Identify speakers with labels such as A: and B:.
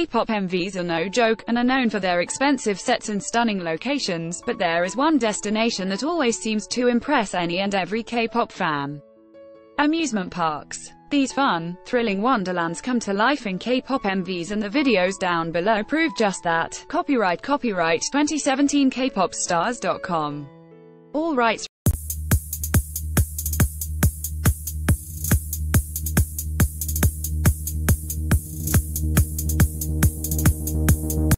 A: K-pop MVs are no joke, and are known for their expensive sets and stunning locations, but there is one destination that always seems to impress any and every K-pop fan: amusement parks. These fun, thrilling wonderlands come to life in K-pop MVs, and the videos down below prove just that. Copyright 2017 kpopstars.com. All rights